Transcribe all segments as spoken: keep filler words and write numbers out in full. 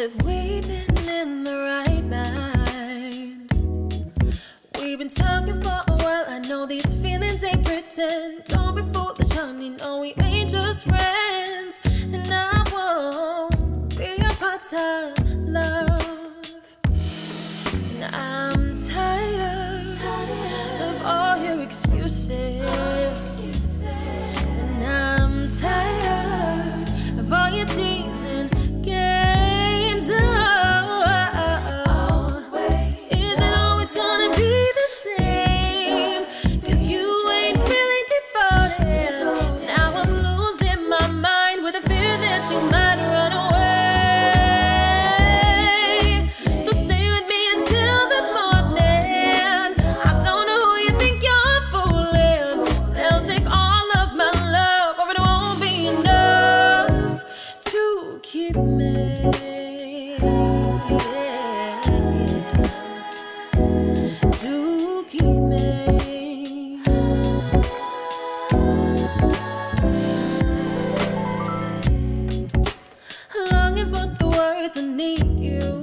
Have we been in the right mind? We've been talking for a while. I know these feelings ain't pretend. Don't be foolish, honey. No, we ain't just friends. And I won't be a part-time love. And I'm tired, tired of all your excuses. And I'm tired of all your teasing games. Oh, is it always gonna be the same? Cause you ain't really devoted. Now I'm losing my mind with the fear that you might run away. So stay with me until the morning. I don't know who you think you're fooling. They'll take all of my love, or it won't be enough to keep me. Longing for the words I need you.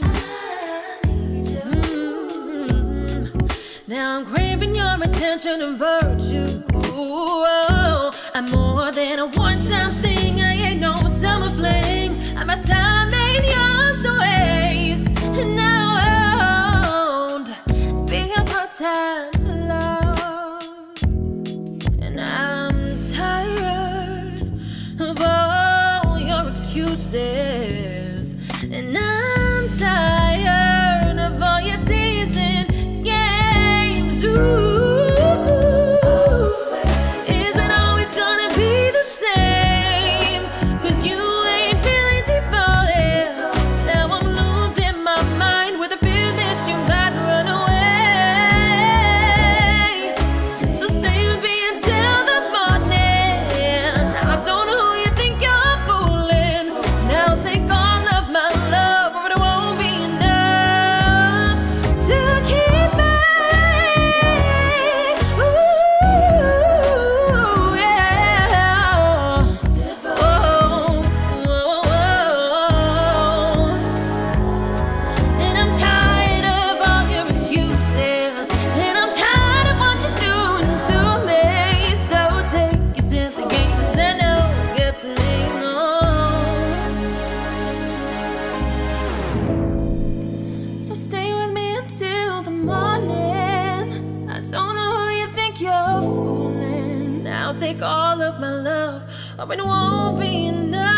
Mm-hmm. Now I'm craving your attention and virtue. Oh, I'm more than a one-time thing. I ain't no summer fling. I'm a time ain't yours to waste. And now I won't be a part-time love. And I'm tired of all your excuses. And I'm tired of all your teasing games. Ooh. Is it always gonna be the same? Cause you ain't really devoted. Now I'm losing my mind with the fear that you might run away. So stay with me until the morning. I don't know who you think you're fooling. Now take all of my love, or it won't be enough to keep me. Ooh, yeah. Oh, oh, oh. And I'm tired of all your excuses. And I'm tired of what you're doing to me. So take your silly games and don't get to me, no. So stay with me until the morning. I don't know who you think you're fooling. Now take all of my love, or it won't be enough.